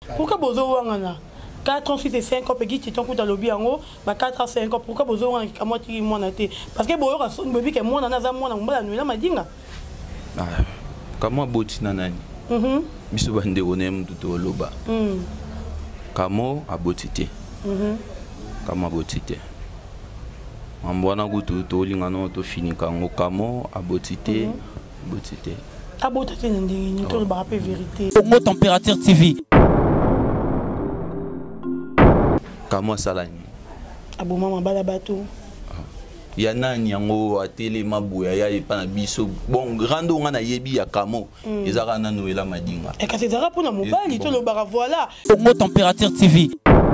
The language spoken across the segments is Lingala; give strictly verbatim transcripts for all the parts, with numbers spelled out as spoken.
Pourquoi bozo wangana quatre ans, six et cinq ans, petit titan coup dans le biango, quatre ans, cinq ans, pourquoi bozo wangana qui moi tu moi naté parce que boyo rason bébé que moi nana za moi na mbala nuela madinga. Ah, comment boti nanani? Mhm. Biso bande onem tuto loba. Mhm. Kamo abotite. Mhm. Kamo abotite. Ambwana gutu to lingano to fini kango kamo abotite, abotite. Abotite ndingi ni to ba pe vérité. Congo Température T V. Kamo salani. Abo mama bala bato. Ya nani yango atele mabuya ya epana biso bon rando nga na yebi ya kamo ezaka na noela madinga e kasi ezaka pona mobali to lo bara voilà Congo Température T V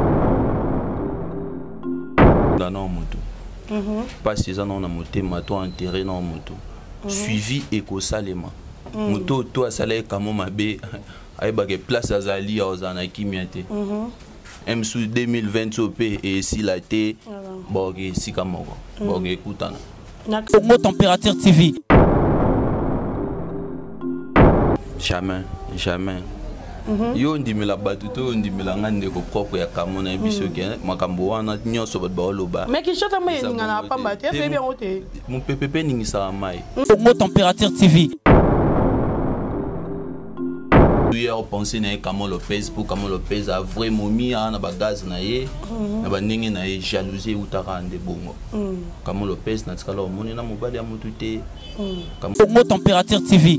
dana moto mhm parce que ça non na motema to enterré na moto suivi ekosalema moto to asala kamo mabe ayeba ke place azali ozana kimiate mhm M S U deux mille vingt O P et si la T bon si kamoko bon écoutana Congo Température T V jamais jamais yo ndimela batuto ndimela ngande ko propre ya kamona biso ke makambo wana nyoso bat ba loba mais ki chota mai ngana pamba te fe bien ote mon ppp ningisa mai Congo Température T V hier pensé na Kamo Lopez pour Kamo Lopez a vraiment mis na bagage na ye na bandenge na ye jalousie utaka ande bongo Kamo Lopez na tikala omoni na mobali ya mutu te Congo Température T V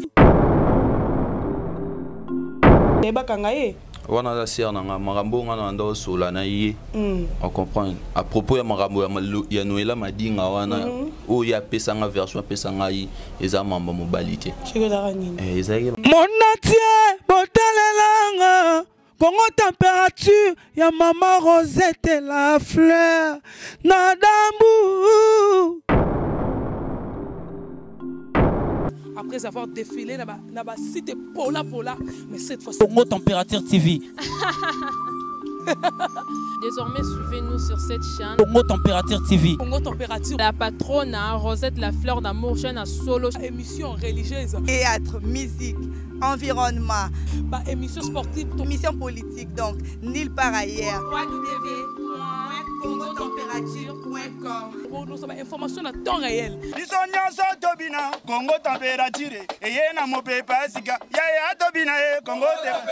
eba kanga ye wana za sir na marambo nga na ndo sola na ye on comprend à propos ya marambo ya Noela madinga wana o ya pesanga version pesanga yi eza mamba mobali te eh ezaki Monatie botalelanga Congo Température ya Maman Rosette la fleur Nadambu. Après avoir défilé dans la cité Pola Pola, mais cette fois-ci Congo Température T V. Désormais, suivez-nous sur cette chaîne. Congo Température T V. Congo Température. La patronne Rosette la fleur d'amour, chaîne à solo. Émission religieuse. Théâtre, musique, environnement. Bah, émission sportive. Émission politique, donc nulle part ailleurs. w w w point congo température point com. Pour nous avoir information à temps réel. Congo Température. Et y a mon pépé Sika. Ya Tobina Congo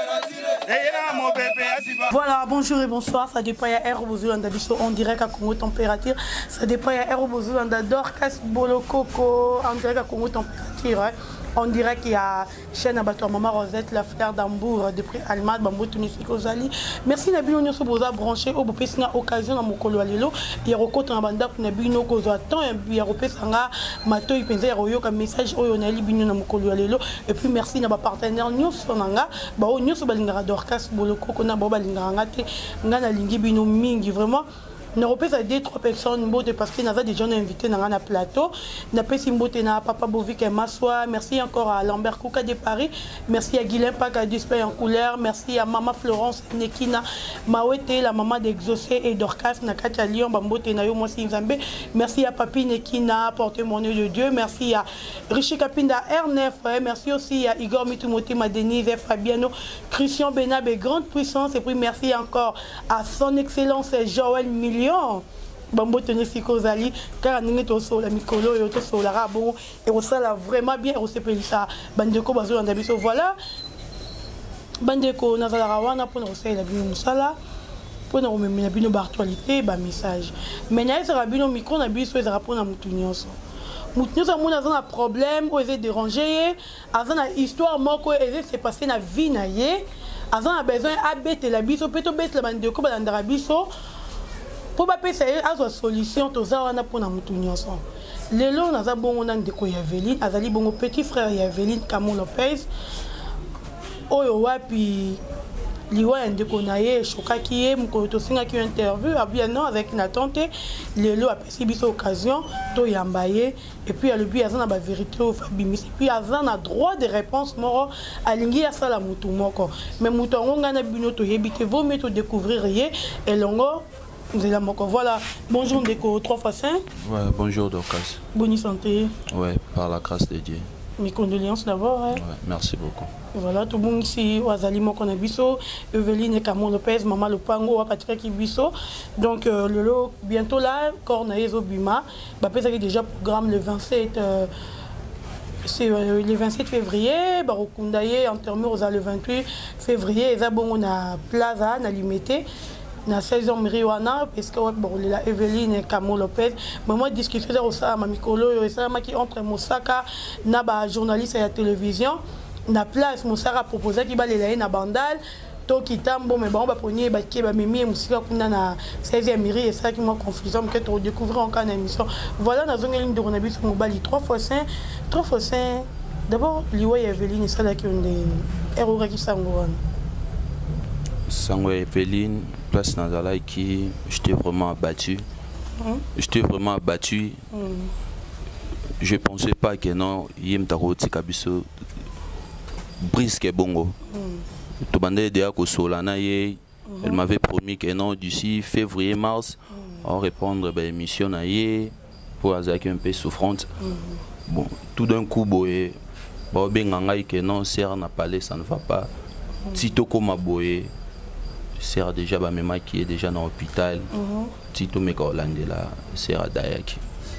Température. Voilà, bonjour et bonsoir. Ça dépend à Air Bozulanda Biso en direct à Congo Température. Ça dépend à Air Bozulanda Dorcas Bolokoko en direct à Congo Température. Hein. On dirait qu'il y a chaîne à Bato Maman Rosette, la fleur d'Ambour, depuis Almad, Bambo Tunisik Ozali. Merci Nabi Onyo Soboza branché au Bopesina occasion à Mokolo Alelo. Il y a recote en banda pour Nabi No Kozo attend et puis il y a Repesanga Mato Ipenza Royo comme message Oyonali Bino na Mokolo Alelo. Et puis merci Naba partenaire Nyos Sonanga, Bao Nyos Balingara Dorcas Boloko Kona Boba Lingara Ngate, Ngana Lingi Bino Mingi vraiment. Nous avons deux trois personnes parce que nous avons des gens invités dans un plateau. Nous avons Papa Bovik et Massoua. Merci encore à Lambert Kouka de Paris. Merci à Guilain Pac display en couleur. Merci à Maman Florence Nekina Mawete, la maman d'Exaucé et Dorcas Nakatia Lyon Bambote Nayo Mosi Nzambe. Merci à Papi Nekina, porte-monnaie de Dieu. Merci à Richi Kapinda R neuf. Merci aussi à Igor Mitumote Denise Fabiano, Christian Benabé, grande puissance. Et puis merci encore à son excellence Joël Million. Bambo Tunisik Ozali, car nous sommes la Mikolo et autres sur la Rabo, et on sala vraiment bien, on s'est payé ça. Bandeko Bazo en Dabiso, voilà. Bandeko Nazarawana pour nous faire la Binosala, pour nous mettre la actualité, un message. Mais il y a un micro, on a vu sur les rapports dans Moutounios. Moutounios a un problème, on est dérangé, avant une histoire, moi, c'est passé dans la vie, avant on a besoin d'habiter la biso, peut-être que la Bandeko dans la biso. Pour pas payer une solution, tout ça on a pour nous tous ensemble. Les lots, nous avons bon ndeko Yaveline, azali bon petit frère Yaveline Kamo Lopez. Oyo wapi liwa ndeko naye shokaki ye mkoto singa ki interview abia non avec une tante. Les lots a passé biso occasion to yambaye et puis le but azana ba vérité au fabimisi puis azana droit de réponse moro alingi ya sala mutu moko. Mais mutu ngonga na bino to yebite vaut mieux to découvrir ye et longo. Voilà, bonjour Ndeko trois fois cinq. Ouais, bonjour Dorcas. Bonne santé. Ouais, par la grâce de Dieu. Mes condoléances d'abord. Hein. Ouais, merci beaucoup. Voilà, tout le monde ici, Wazali Mokonabiso, Evelyne et Camon Lopez, Maman Lopango, Patrick Kibiso. Donc, euh, le, bientôt là, Cornaïzo Bima, bah, peut-être déjà programme le vingt-sept. Euh, c'est euh, le vingt-sept février, Barokundaye, enterré le vingt-huit février, et on a Plaza, on a limité. Na saison Miriwana parce que bon la Evelyne et Camon Lopez mais moi discuter au ça ma mikolo et ça qui entre Mosaka na ba journaliste à la télévision na place Mosaka proposé qui ba les na bandal to kitambo mais bon ba ponier ba ki ba mimi musika kuna na seizième mairie et ça qui m'a confusion que tu découvrir en cas d'émission voilà dans une ligne de Ronabis Mobali trois fois cinq trois fois cinq d'abord Liwa et Evelyne ça là qui ont des héros qui s'engouent Sango Evelyne, place Nazala qui j'étais vraiment abattu. Mm. J'étais vraiment abattu. Mm. Je ne pensais pas que non, Yem Taro Tikabiso brisque bongo. Tout le monde déjà que Solana, elle m'avait promis que non, d'ici février-mars, mm. on répondre à l'émission pour avoir un peu souffrante. Mm. Bon, tout d'un coup, boye, bon, ben que non, serre n'a pas ça ne va pas. Tito comme boye. Sera déjà ma maman qui est déjà dans l'hôpital. Tito Mekorlande là, Sera Dayak.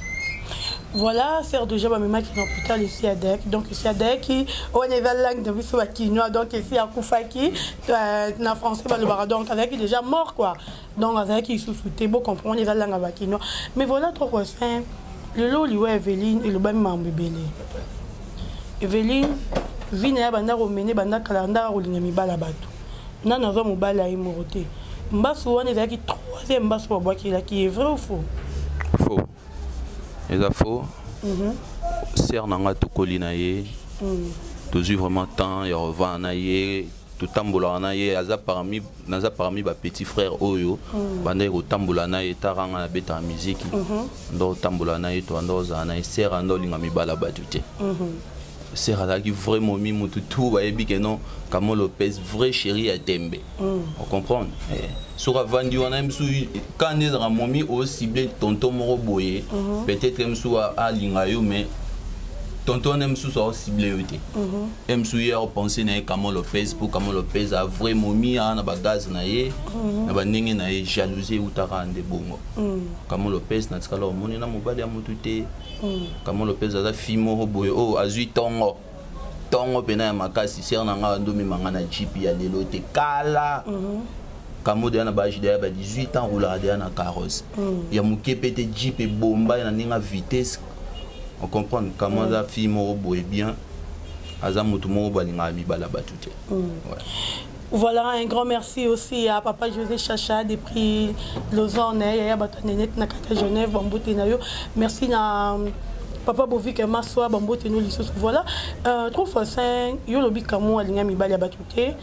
Voilà, Sera déjà ma maman qui est dans l'hôpital ici à Dayak. Donc ici à Dayak, on est vers langue de Bissouakinois. Donc ici à Koufaki, en français, donc avec déjà mort quoi. Donc avec qui sous-souté, bon comprendre les langues avec Kinois. Mais voilà trois fois simple. Le lot lui Evelyne et le bas m'embébélé. Evelyne, vient banda romene banda kalanda rolingami balabatu. Non, non, non, non, non, non, Mbassou, on est là qui troisième Mbassou qui est vrai ou faux? Faux. Il est faux. Serre n'a tout colinaye. Tout vraiment temps, il revend naye. Tout tamboula naye. Aza parmi, naza parmi ba petit frère Oyo. Bandé au tamboula naye, taranga na beta musique. Ndo tamboula naye, to ando zanaye. Serre ando lingami bala batute. C'est qui vraiment mis mon tout et bien que non Camon Lopez vrai chéri à Tembe on comprend sur la vendu on aime sous quand on est dans mon mi au ciblé tonton Moro Boye peut-être même sous à Lingayo mais tonton aime sous au ciblé aime sous hier penser na Camon Lopez pour Camon Lopez a vraiment mis à na bagage na ye na bandenge na ye jalousie ou tarande bongo Camon Lopez na tsala o moni na mobali ya mutute Camon Lopez a fimo boye oh azui tongo tongo pena ya makasi ser na nga ndomi mangana jeep ya lelo te kala Camon de na baji de ba dix-huit ans roula de na carrosse ya muke pete jeep e bomba na ninga vitesse on comprend Camon za fimo boye bien aza mutu mo balinga mi bala batute Voilà, un grand merci aussi à Papa José Chacha des prix Lausanne, Yaya Batanenet, Nakata Genève, Bambote Nayo. Merci à Papa Bovik et Massoa, Bambote Nayo, Lissos. Voilà, trois fois cinq, Yolobi Kamou, Alinga Mibali Batute.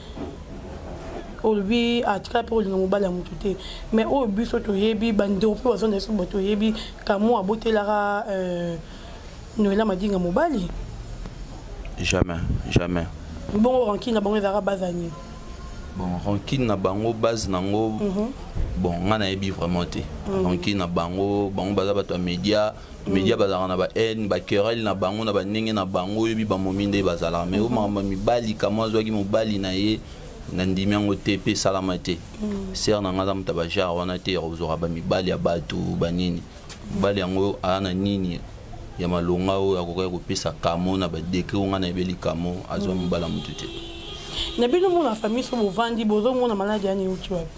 Olobi, à Tika pour Linga Mibali Mutute. Mais au but, Soto Yebi, Bando, pour Zone de Soboto Yebi, Kamou, à Botelara, Noëlla Madinga Mobali. Jamais, jamais. Bon, Rankin, à Bango Bazani. Bon, rancune na bango base nango bon ngana ebi vraiment te rancune na bango bango baza bato média média bazala na ba haine ba querelle na bango na ba ndenge na bango ebi ba mominde bazala mais o mama mibali kama zwaki mobali na ye na ndimi yango te pe salama te ser na ngaza mutaba jar wana te ozora ba mibali ya bato banini mibali yango ana nini ya malonga o akoka kopesa kamo na ba décret ngana ebeli kamo azwa mobala mutu te. Na bino mo na famille so bo vandi bozo mo na maladie ani uti wapi?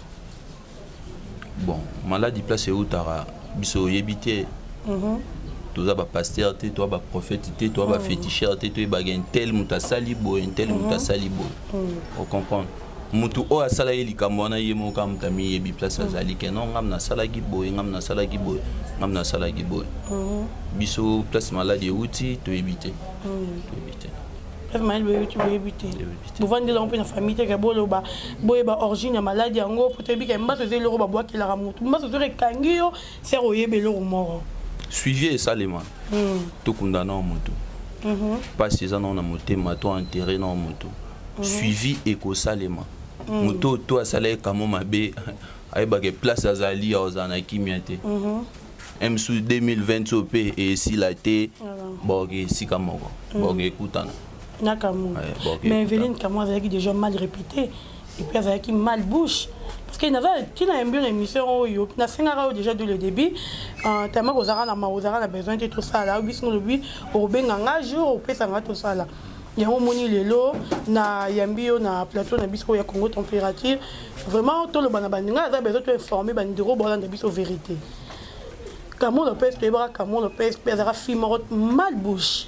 Bon, maladie place utara biso yebité. Mhm. Toza ba pasteur te, toi ba prophète te, toi ba féticheur te, toi ba gen tel muta sali bo, tel muta sali bo. On comprend. Mutu o asala yeli kamona yemo kam tami yebi place azali ke non ngam na sala gi bo, ngam na sala gi bo, ngam na sala gi bo. Mhm. Biso place maladie uti to yebité. Mhm. To yebité. Mal be tu be éviter. Vous vendez dans une famille que bolo ba boye ba origine maladie ngo peut bi que mba se le roba bois qui la ramutu mba se re kangio c'est royebe le mort. Suivi salement. Tout condamné en moto. Pas ces ans on a monté mato enterré dans moto. Suivi éco salement. Moto toi salé comme mabe ay ba que place azali aux anaki miate. M S U deux mille vingt O P et si la T bon si comme bon écoutana Nakamou. Mais Evelyne Kamou a déjà mal répété et puis elle a mal bouche. Parce qu'il y avait une émission où il y a déjà dès le début. Tellement que Zara a besoin de tout ça. Là, il y a un jour, il y a tout ça. Il y a un moni lelo, na yambio na plateau na biso ya Congo température. Vraiment tout le banabandinga a besoin de informer bandiro bolan de biso vérité. Kamou Lopez, Tebra Kamou Lopez, Pedra Fimorot mal bouche.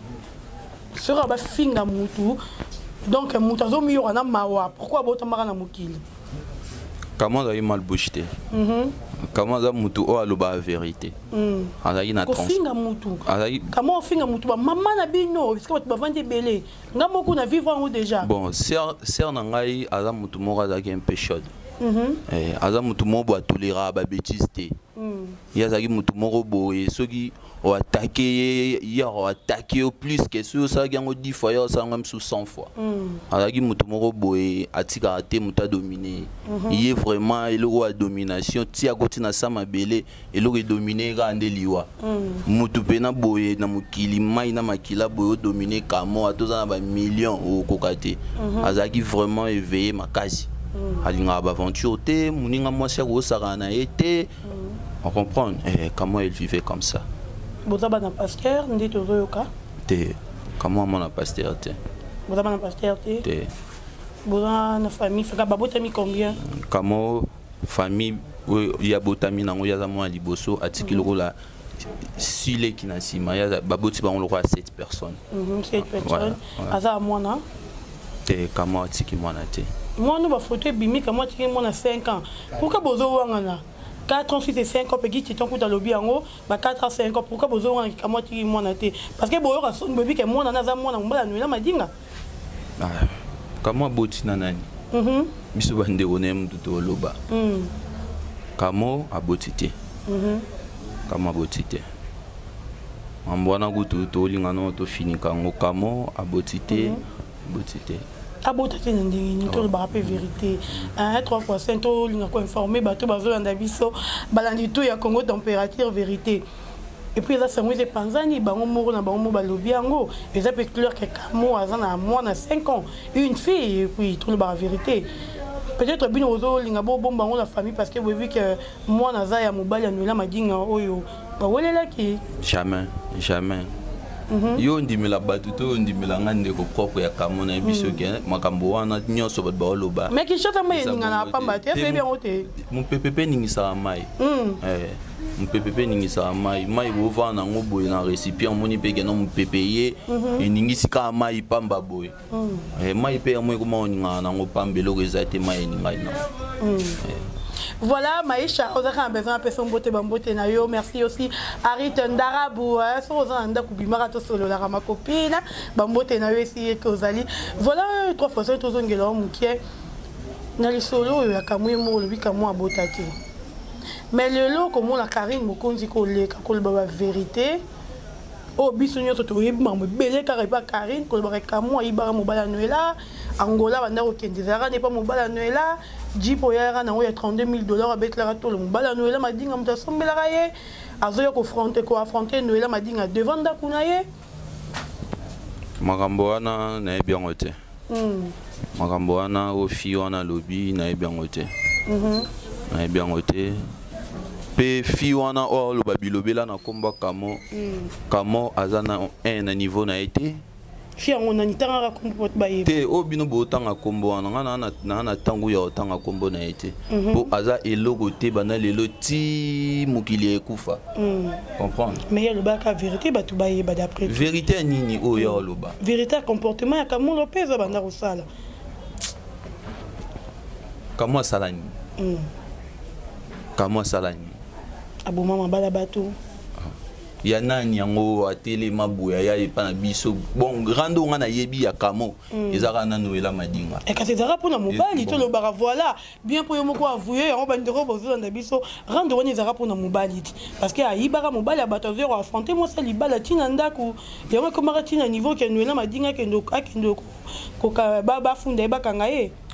Sera ba finga mutu. Donc mutazo mi yorana mawa. Pourquoi botamara na mukili? Comment ça mal bouché? Comment ça mutu o aloba vérité? Azaki na trans. Finga mutu. Comment finga mutu ba maman na bino, parce que tu vas vendre belé. Ngamo ko na vivre en déjà. Bon, ser ser na ngai aza mutu moko azaki un peu chaud. Eh aza mutu moko ba tolera ba bêtise té. Ya azaki mutu moko boye soki o attaquer hier o attaquer au plus que sur ça gango dix fois ya ça même sous cent fois. Azaki mutu moko boye atika té muta dominer. Il est vraiment il a domination ti a kotina sama belé il a dominer ga ndeliwa. Mutu pena boye na mukili mai na makila boye dominer kamo atoza na ba millions au kokate. Azaki vraiment éveillé makasi. Alinga ba aventure té muninga mwasi ko sarana été. On comprend eh, comment elle vivait comme ça. Vous avez un pasteur, vous dites au cas. Comment mon pasteur t'es? Vous avez un pasteur t'es? Vous avez une famille, vous avez combien? Comment famille, il y a botami nango ya zamo liboso atikilo la sile kinasima ya baboti ba on le roi sept personnes. sept personnes. Aza mwana? Te comment atiki mwana te? Moi nous ba photo bimi comment atiki mwana cinq ans. Pourquoi bozo wangana? quatre ans, six et cinq ans, puis tu t'en coûtes à l'objet en haut, quatre ans, cinq ans, pourquoi vous avez un moitié de mon athée? Parce que vous avez un bébé qui est moins dans un mois, on va la nuit, là, m'a dit. Comment botti nanani? Biso bande onem tout au loba. Comment a bottité? Comment a bottité? En boana goutou, to lingano, to fini kango, comment a bottité? Bottité. Aboutati n'indi tout le barapé vérité. Un trois fois cinq tout l'inga informé bateau bazo andabiso balandi tout ya Congo température vérité. Et puis là c'est moi c'est Panzani bango moro na bango balobi ango et ça peut clair que Kamo azana moi na cinq ans une fille et puis tout le bar vérité. Peut-être bien ozo l'inga bo bon bango la famille parce que vous vu que moi na za ya mobali anula madinga oyo ba wele là qui jamais jamais. Yo ndimela batuto ndimela ngande ko propre ya kamona biso ke makambo wana nyoso bat baoloba mais ki chota mai ninga na pamba te fait bien ote mon pepepe ningisa mai eh mon pepepe ningisa mai mai bo vana ngoboy na récipient moni peke no mon pepeye e ningisi ka mai pamba boy eh mai pe mo ko mo ninga na ngo pambelo rezate mai ninga na. Voilà, Maïcha, on a besoin de personne beauté bamboté na yo. Merci aussi Arit Ndarabou, so on a kubi marato solo la ma copine, bamboté na yo ici kozali. Voilà trois fois ça tous ngelo mukie. Na li solo ya kamwe mo le bikamo abotaki. Mais le lo comme la Karine mokonzi ko le ka ko ba vérité. Oh bisonyo to toyebi mamwe belé ka ba Karine ko ba kamo ibara mobala noela. Angola banda okendizara n'est pas mobala noela. Jipo ya na oya trente-deux mille dollars avec la rato le mobala noela madinga muta sombela raye. Azoyo ko fronter ko affronter noela madinga devant da kunaye. Makambo wana na bien ote. Mm. Makambo wana o fi wana lobby na bien ote. Mhm. Na bien ote. Pe fi wana o lo babilobela na komba kamo. Mm. Kamo azana un na niveau na été. Fi on a ni tanga kombo baye. Te o bino bo tanga kombo wana na na na tangu ya tanga kombo na été. Po aza elogo te bana lelo ti mukili ekufa. Comprendre? Mais il y a le bac à vérité ba tu baye ba d'après. Vérité nini o ya lo ba. Vérité comportement ya Kamo Lopez banda rosala. Kamo salani. Mm. Kamo salani. Abo mama bala bato. Ya nani yango atele mabuya ya epa na biso bon rando nga na yebi ya Kamo ezaka na noela madinga e ka ezaka pona mobali to lo bara voilà bien pour yo moko avouer yango bandeko bozo na biso rando wana ezaka pona mobali parce que ayibaka mobali abato zero affronter moi ça libala tina ndako yango komara tina niveau ke noela madinga ke ndo akendo ko ka ba ba funda ba kanga ye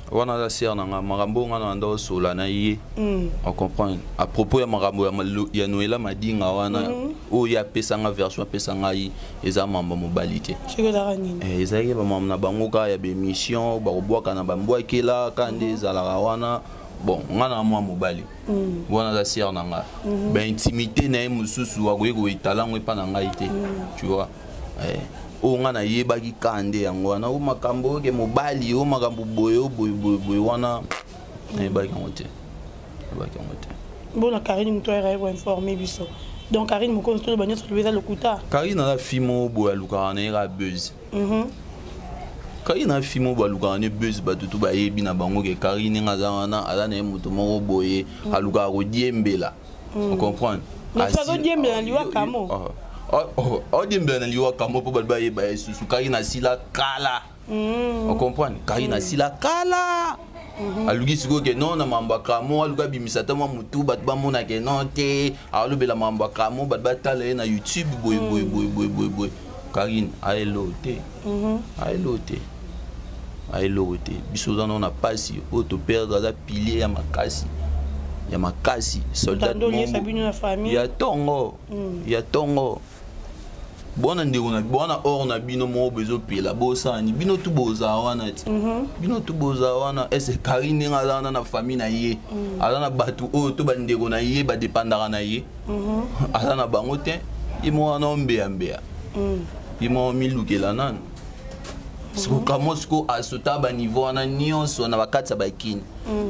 wana za sœur nanga makambo ngana ndo sola na ye on comprend à propos ya makambo ya Noela madinga wana o ya pesanga version pesanga yi eza mamba mobalite eh ezaki ba mamba na bango ka ya be mission ba robwaka na bambwa kela kande zala wana bon ngana mwa mobali wana za sœur nanga ba intimité na mususu wa ko italango pa na ngai te tu vois eh o ngana yebaki kande yango wana o makambo ke mobali o makambo boyo boyo boyo wana yebaki ngote yebaki ngote bona Karine mto era ko informer biso donc Karine mo konsto banyo so leza lokuta Karine na fimo boya luka na era buzz mhm Karine na fimo boya luka na buzz batutu ba yebi na bango ke Karine ngaza wana ala na muto mo boye aluka ko diembela on comprend aso diembela liwa kamo on dit bien liwa kamo po ba ye ba susu Karina sila kala on comprend Karina sila kala aluki siko ke non na mamba kamo aluka bimisa tama mutu bat ba mona ke non te alu bela mamba kamo bat ba tala na YouTube boy boy boy boy boy boy Karine aelo te aelo te aelo te biso za na pasi o to perdre za pilier ya makasi ya makasi soldat mo ya tongo ya tongo bona ndeko na bona or na bino mo bezo pela bosani bino tu boza wana ti bino tu boza wana ese Karine ngala na famille na ye ala na batu o to ba ndeko na ye ba dépendara na ye ala na bango te imo wana mbea mbea imo milukela nan siko kamosko asota ba niveau wana nyonso na bakatsa bakini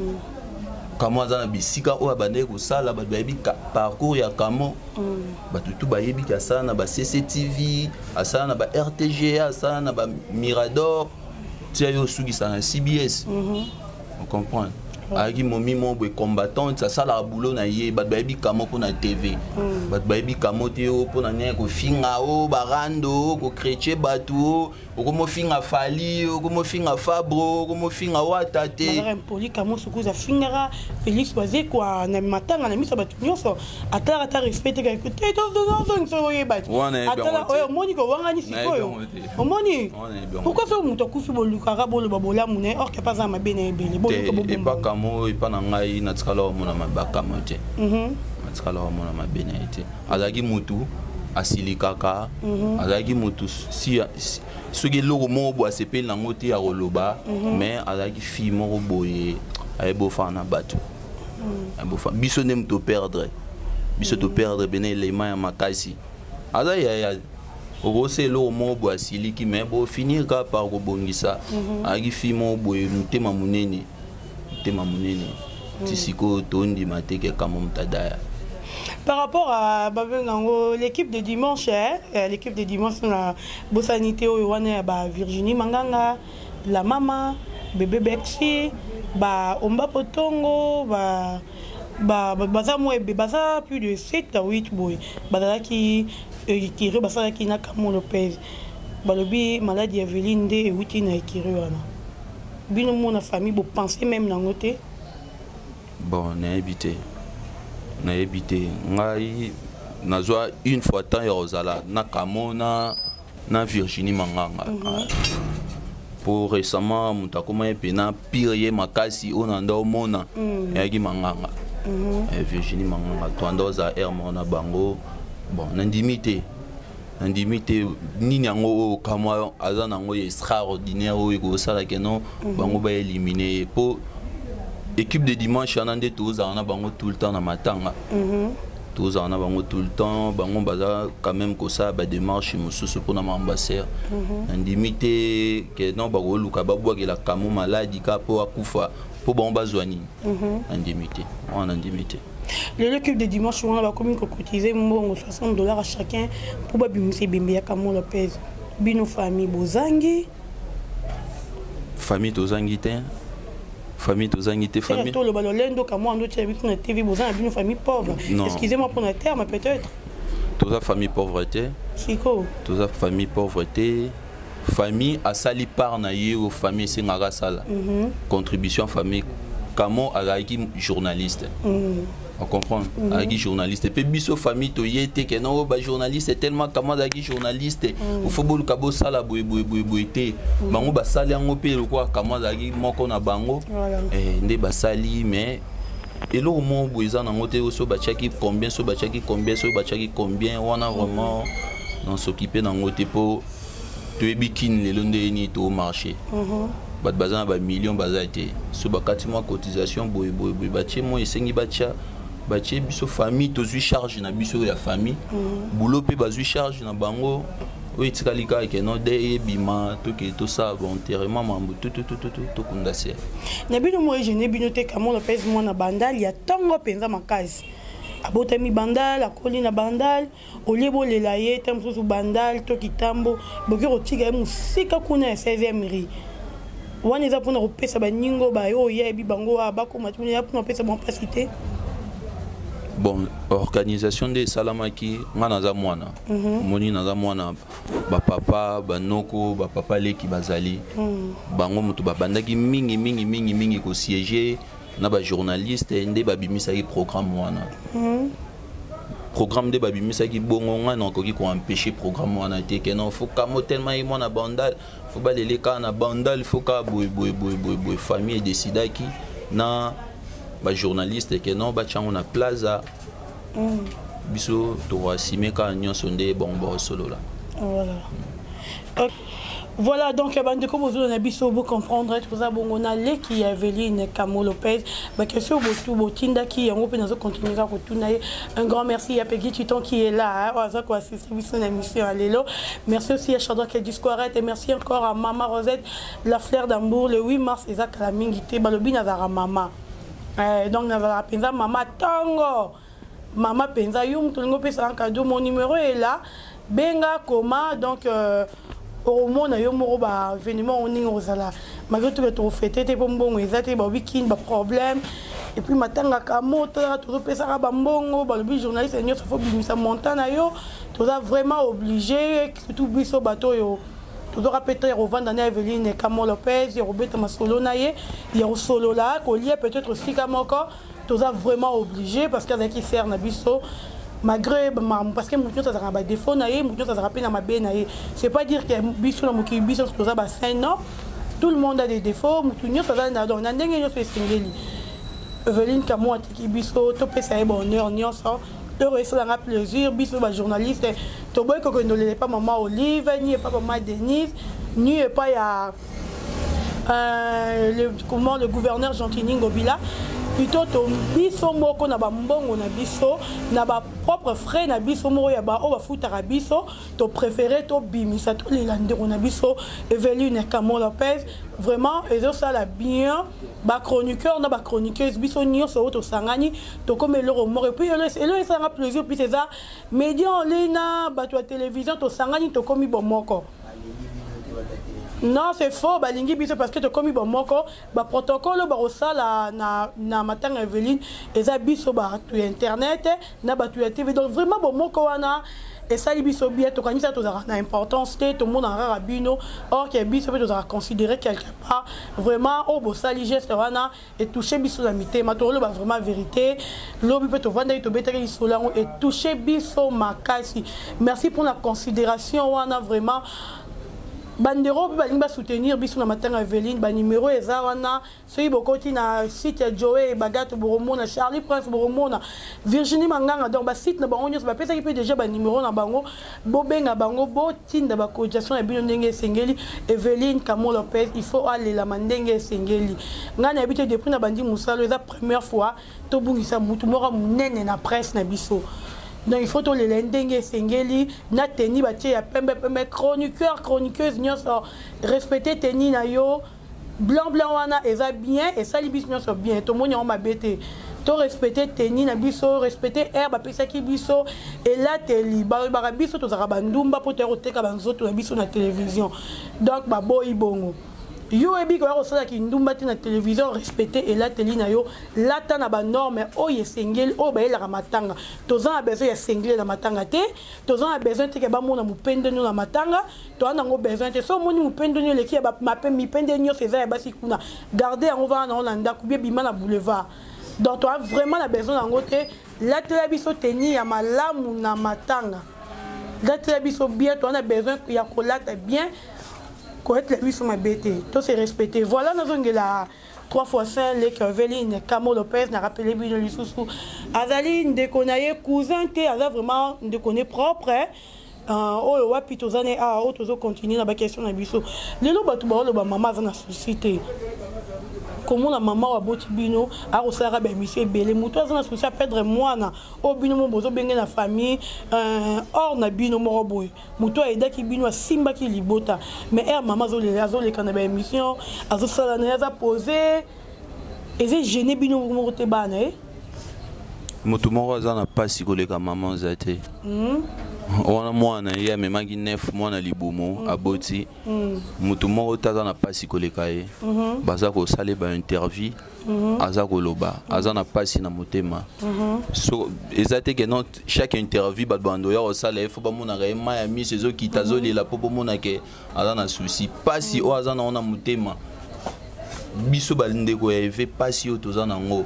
kamo azana bisika o abande ko sala ba baby parcours ya kamo batutu ba yebi ka sana ba C C T V asana ba R T G asana ba Mirador tia yo sugi sana C B S on comprend aki momi mo be combattant ça sala boulot na ye ba baby kamo pour na T V ba baby kamo te o pour na ne ko finga o barando ko chrétien batu o ko mo finga fali o ko mo finga fabro o ko mo finga watate ba poli kamo sukuza fingara Félix Oise kwa na matanga na miso batu nyoso atara ta respecte ka écouter to to so ye batu atara o moni ko wanga ni sikoyo o moni pourquoi so muto kufi bolukara bolo babola mune or que pas za mabene ebele bolo ko bomba mo ipana ngai na tikala wa mona mabaka mote mhm na tikala wa mona mabene ite azaki mutu asilikaka azaki mutu si soki logo mo bo asepeli na ngoti ya roloba mais azaki fi mo boye ay bo fana batu ay bo fa biso nem to perdre biso to perdre bene les mains makasi aza ya ya ose logo mo bo asiliki mais bo finir ka par ko bongisa azaki fi mo boye mutema munene tema munene tisiko tondi mateke kama mtadaya. Par rapport à Babengango, l'équipe de dimanche, hein, l'équipe de dimanche na Bosanité Oyoane ba Virginie Manganga, la maman, bébé Bexi, ba Omba Potongo, ba ba baza moi baza plus de sept à huit boy. Badala qui qui rebasa qui na Camon Lopez. Balobi maladie Evelyne de huit na Kiriwana. Bino mon famille bo penser même na ngote. Bon, na habité. Na habité. Ngai nazwa une fois temps Rosala na Kamona na Virginie Manganga. Pour récemment mutakoma epena pire makasi onanda omona yaki Manganga. Virginie Manganga twandoza Hermona bango. Bon, nandimité. Ndimité nini yango kama azana ngo extraordinaire o ego sala keno bango ba éliminer pour équipe de dimanche anande tous ana bango tout le temps na matanga tous ana bango tout le temps bango baza quand même ko ça ba démarche mususu pour na ambassadeur ndimité que non ba ko luka ba bwa ke la kamo maladie ka po akufa pour bango bazwani ndimité on ndimité. L'équipe de dimanche, on a commis cotiser soixante dollars à chacun pour babimouser Bembea Camon Lopez. Bino famille Bozangi. Famille Tozangi, famille Tozangi, famille. Tout le ballon l'endo comme moi, on doit sur T V Bozangi, bino famille pauvre. Excusez-moi pour le terme, peut-être. Toute la famille pauvreté. Siko. Toute la famille pauvreté. Famille à sali par naïe ou famille singara sala. Contribution famille Kamo azalaki journaliste. On comprend, Mm. azalaki journaliste. Et puis biso famille to yete que non ba journaliste tellement Kamo azalaki journaliste. Il faut bolu kabo sala boy boy boy boy te. Bango ba sali yango pe lokwa Kamo azalaki moko na bango. Eh nde ba sali mais et là au moins vous en avez so bachaki combien so bachaki combien so bachaki combien on a vraiment non s'occuper dans côté pour te bikin les londe ni to marché bat bazan ba millions bazate so bakati moi cotisation boy boy boy baché moi esengi bacha baché biso famille to zui charge na biso ya famille boulot pe bazui charge na bango oui tikalika ke no de bima to ke to ça volontairement mambo tout tout tout tout to kundase na bino mo jeune bino te Kamo Lopez mo na bandal ya tongo penza makasi abotami bandal akoli na bandal oliebo lela ye tamso su bandal to kitambo boki rotiga musika kuna seizième rue wana za pona kopesa baningo ba yo yebi bango abako matuni ya pona pesa bon pasité. Bon, organisation de salamaki ngana za mwana moni na za mwana ba papa ba noko ba papa leki bazali bango mutu ba bandaki mingi mingi mingi mingi ko siéger na ba journaliste nde ba bimisa ki programme wana programme de ba bimisa ki bongo ngana ko ki ko empêcher programme wana te que non faut Kamo tellement y mona bandal faut ba les cas na bandal faut ka boy boy boy boy boy famille décida ki na ba journaliste que non ba chango na plaza biso to asimeka nyonso nde bon bo solo là voilà okay. Voilà donc bande ko bozo na biso bo comprendre tout ça bon on a les qui Evelyne Kamo Lopez ba question botu botinda qui yango pe nazo continuer ka kotuna un grand merci à Peggy Titon qui est là hein ça quoi assister biso na émission alelo merci aussi à Chadra qui discoarette et merci encore à Maman Rosette la fleur d'Ambour le huit mars ezaka la mingité balobi na zara mama eh donc na zara penza mama tango Maman penza yum to ngo pesa un cadeau mon numéro est là benga comment donc euh, au monde yo moko ba événement on est osala malgré tout to fêter te bonbon ezate ba weekend ba problème et puis matanga kamota to pesa ba mbongo ba le journaliste nyo faut bimisa montana yo to vraiment obligé tout biso bato yo to répéter revendre na Evelyne Kamo Lopez et Roberto Masolo na ye il y a solo là ko lié peut-être aussi kamoko to vraiment obligé parce qu'il y a qui sert na biso malgré parce que mutu ça a défaut na ye mutu ça a rappelé na mabe na ye c'est pas dire que biso na muki biso to za ba sain non tout le monde a des défauts mutu nyo ça na donc na ndenge nyo so singeli Evelyne Kamo atiki biso to pesa e bonheur nyo ça heureux et ça plaisir biso ba journaliste to boy ko ne le pas maman Olive ni pas maman Denise ni pas ya euh le comment le gouverneur Gentini Ngobila plutôt to biso moko na ba mbongo na biso na ba propre frais na biso moko ya ba o ba futaka biso to préféré to bimisa to les landero na biso Evelyne Kamo Lopez vraiment ezo sala bien ba chroniqueur na ba chroniqueuse biso nyonso to sangani to comme le mort et puis le le ça plaisir puis c'est ça média en ligne ba to télévision to sangani to comme bon moko. Non, c'est faux, balingi biso parce que tu commis bon moko, ba protocole ba osala na na matin Evelyne et ça biso ba tu internet na ba tu T V donc vraiment bon moko wana et ça li biso bien to kanisa to na importance te to monde en rabino or que biso to za considérer quelque part vraiment au bo sali geste wana et toucher biso la mité ma to le ba vraiment vérité lobi peut to vendre to betere isola et toucher biso makasi merci pour la considération wana vraiment bandero ba limba soutenir biso na matin Evelyne ba numéro eza wana soyi bokoti na site Joe Bagato Boromona Charlie Prince Boromona Virginie Manganga donc ba site na bango nyos ba pesa ki pe déjà ba numéro na bango bobenga bango bo tinda ba cotisation ya bino ndenge sengeli Evelyne Kamo Lopez il faut aller la mandenge sengeli ngana habité depuis na bandi musalo eza première fois to bungisa mutu moko munene na presse na biso. Donc il faut que les lendenge sengeli na teni batie ya pembe pembe chroniqueur chroniqueuse nyonso respecter teni na yo blanc blanc wana eza bien et ça libis nyonso bien to moni on ma bête to respecter teni na biso respecter herbe pesa ki biso et là teli ba ba biso to zaka bandumba pour te roteka banzoto na biso na télévision donc ba boy bongo yo ebi ko ko sala ki ndumba te na télévision respecté et la télé na yo la ta na ba norme o ye sengel o ba la matanga tozan a besoin ya sengel na matanga te tozan a besoin te ke ba mona mupende no na matanga to ana ngo besoin te so moni mupende no le ki ba mape mi pende nyo c'est ça ba sikuna garder on va na Hollanda ku bi na boulevard donc tu as vraiment la besoin d'ango te la télé biso tenir ya malamu na matanga la télé biso bien tu as besoin ya kolata bien correct la vie sur ma bête tout c'est respecté voilà nous avons la trois fois cinq les Kerveline Camo Lopez n'a rappelé bien le sous Azali ne connaît cousin te Azali vraiment ne connaît propre oh wapi tozane ah oh tozo continuer na ba question na biso lelo batu ba lo ba mama za na société comment la maman wa boti bino a osara ba monsieur belé muto za na société perdre mwana o bino mo bozo benge na famille euh or na bino mo boy muto aida ki bino simba ki libota mais er maman zo le azo le kana ba émission azo sala na za poser et j'ai gêné bino mo te bana eh muto mo za na pas sikoleka maman zate wana mwana ye amemaki neuf mwana libumu aboti mutu moko taza na pasi koleka ye baza kosala ba interview aza koloba aza na pasi na motema so eza te ke non chaque interview bato bando ya kosala ye fo bamonaka ye ma ya miso ezokita azolela mpo bomona ke aza na susi pasi oyo aza nango na motema biso bandeko ya eve pasi oyo toza nango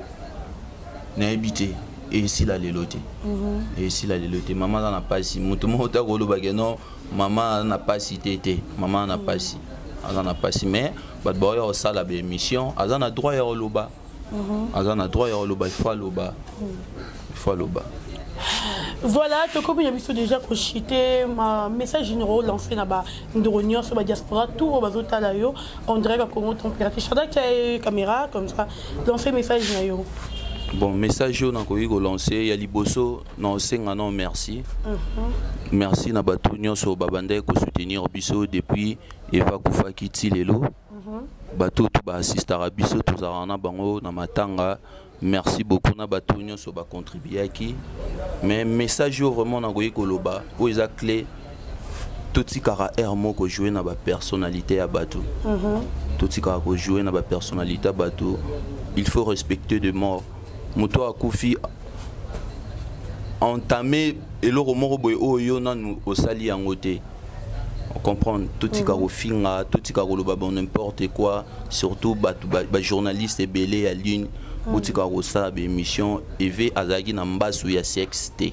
nayebi te et ici la lelote et ici la lelote maman n'a pas si mutu mo ta ko lo ba non maman n'a pas si tété maman n'a pas si azan n'a pas si mais bat boy au sala be émission azan a droit ya loba azan a droit ya loba il faut loba il faut loba. Voilà, tu comme il déjà cochité ma message généraux lancé là-bas de réunion sur la diaspora tout au bateau talayo on dirait que comment température chada qui a caméra comme ça lancer message na yo. Bon, message on a lancé, il y a Liboso, non, c'est un non, merci. Mm-hmm. Merci na batunyo so babande ko soutenir biso depuis Eva Kufa Kiti lelo. Mm-hmm. Bato tu ba assister à biso tous arana bango na matanga. Merci beaucoup na batunyo so ba contribuer qui. Mais message vraiment na goyi koloba, o eza clé tout ti kara air moko jouer na ba personnalité à bato. Mm-hmm. Tout ti kara ko jouer na ba personnalité à bato. Il faut respecter de mort. Muto akufi entamé et le romo boy o yo nan au sali angote on comprend tout tika ko finga tout tika ko loba n'importe quoi surtout ba ba journaliste et belé à ligne ou tika ko sa be émission eve azagi na mbasu ya sexté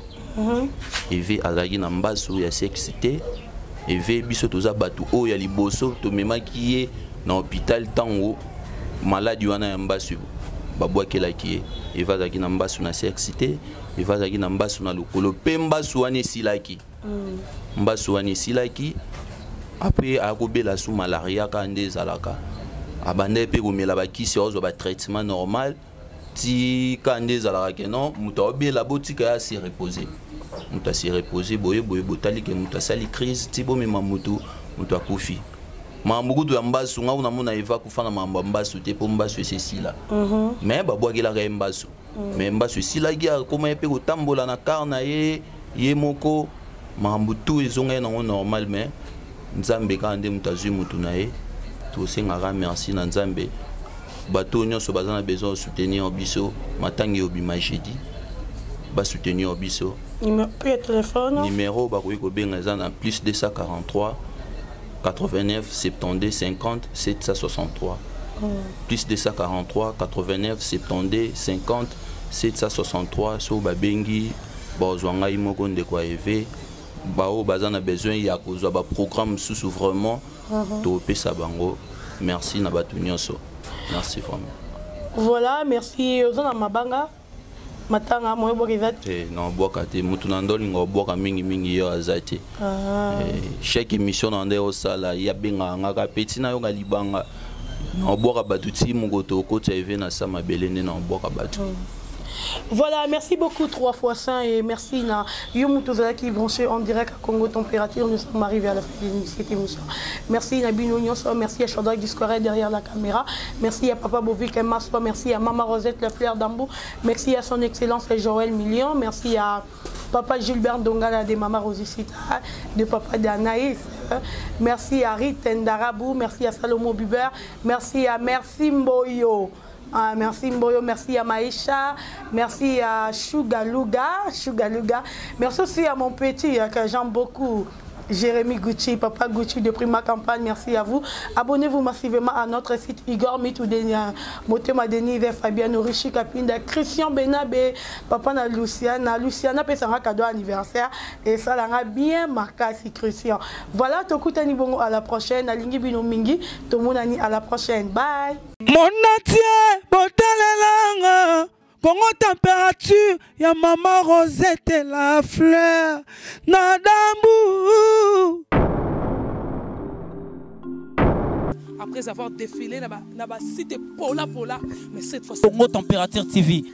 eve azagi na mbasu ya sexté eve biso toza batu o ya liboso to memaki na hôpital tango malade wana ya mbasu babwa kela ki eva zaki na mbasu na sexité eva zaki na mbasu na lokolo pe mbasu wana silaki mbasu wana silaki après akobela sous malaria ka nde zalaka abande pe komela bakisi ozo ba traitement normal ti ka nde zalaka ke non muto obela botika ya se reposer muto se reposer boye boye botali ke muto sali crise ti bo mema muto muto akufi mambuku tu mbasu nga una mona eva kufana mamba mbasu te po mbasu esila mais babwaki la ka mbasu mais mbasu esila ki akoma epe kotambola na karna ye ye moko mambu tu ezonga na normal mais nzambe ka nde mutazui mutu na ye to senga merci na nzambe bato nyonso bazana besoin soutenir biso matangi obima jeudi ba soutenir biso numéro de téléphone numéro ba ko benga na plus deux cent quarante-trois quatre-vingt-neuf soixante-douze cinquante sept cent soixante-trois mm. plus deux cent quarante-trois quatre-vingt-neuf soixante-douze cinquante sept cent soixante-trois so babengi bazwanga imoko ndeko eve bao bazana besoin ya kozwa ba programme sous vraiment to pesa bango merci na batu nyonso merci vraiment voilà merci ozana mabanga matanga moyo bokezate eh non boka te mutu na ndoli ngo boka mingi mingi yo azate ah eh chaque émission na ndé au sala ya benga ngaka petit na yo ga libanga no boka batuti mugoto ko tv na sama belene na boka batu. Voilà, merci beaucoup trois fois saint et merci na Yomutozala qui branché en direct à Congo Température. Nous sommes arrivés à la fin de cette émission. Merci à Bino Nyonso, merci à Chandrack Discoré derrière la caméra. Merci à Papa Bovic et Maswa, merci à Maman Rosette, la fleur d'Ambou. Merci à son excellence Joël Million. Merci à papa Gilbert Dongala de Maman Rosicita, de papa d'Anaïs. Merci à Riten Darabou, merci à Salomon Buber, merci à Merci Mboyo. Ah, merci Mboyo, merci à Maïcha, merci à Shugaluga, Shugaluga. Merci aussi à mon petit que j'aime beaucoup, Jérémy Gucci, papa Gucci de Prima Campagne, merci à vous. Abonnez-vous massivement à notre site Igor Mitoudenia, Motema Denive, Fabiano Richi Kapinda, Christian Benabe, papa na Luciana, Luciana peut un cadeau anniversaire et ça l'a bien marqué si Christian. Voilà, Tokutani Bongo à la prochaine, Alingi Bino Mingi, Tomonani à la prochaine, bye. Mon natie, botalelanga, Congo température, ya maman Rosette et la fleur, Nadambu. Après avoir défilé dans la cité Pola Pola, mais cette fois-ci. Congo Température T V.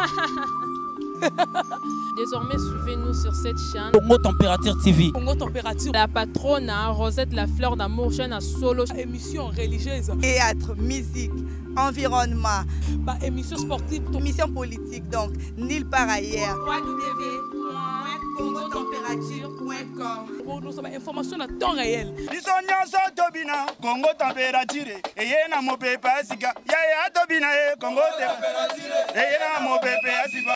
Désormais, suivez-nous sur cette chaîne. Congo Température T V. Congo Température. La patronne, Rosette la fleur d'amour, chaîne à solo. Émission religieuse. Théâtre, musique, environnement. Bah, émission sportive. Émission politique, donc, nulle part ailleurs. w w w point congo température point com. Pour nous avoir information à temps réel. biso nyonso tobina Congo température eye na mopepe asika yaya tobina e Congo température eye na mopepe asika